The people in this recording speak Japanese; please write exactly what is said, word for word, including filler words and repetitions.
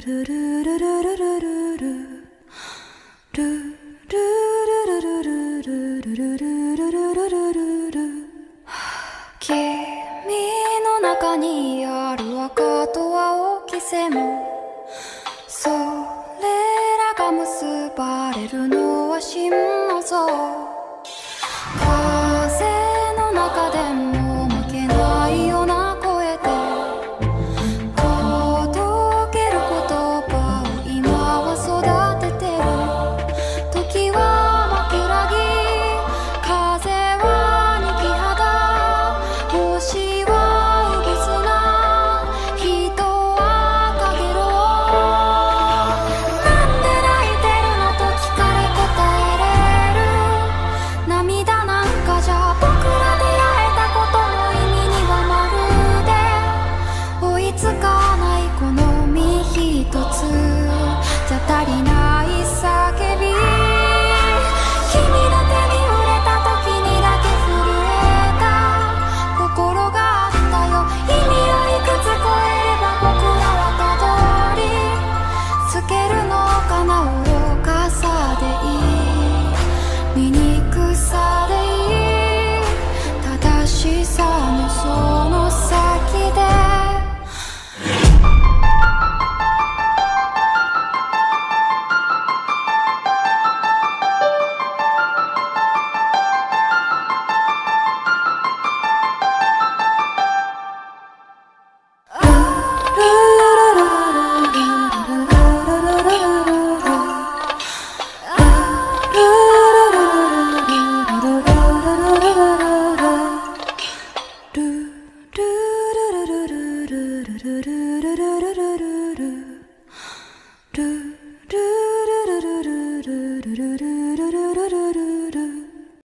の中にある赤と青き線それらが結ばれるのは真の像風の中でも負けないような声で届ける言葉を今は育ててる時は枕木風は二木肌星はうぐすな人はかげろうなんで泣いてるのと聞かれ答えれる涙なんかじゃ僕ら出会えたことの意味にはまるで追いつかないこの身一つじゃ足りない叫び君の手に触れた時にだけ震えた心があったよ意味をいくつ超えれば僕らはたどり着けるのかな愚かさでいい醜さでいい正しさのその先でルルルルルルルルルルルルルルルル